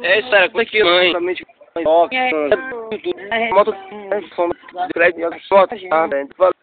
É isso, era aqui, mãe. Moto, crédito, foto,